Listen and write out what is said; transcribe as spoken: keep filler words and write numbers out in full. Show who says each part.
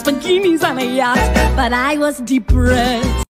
Speaker 1: bikinis on a yacht, but I was depressed.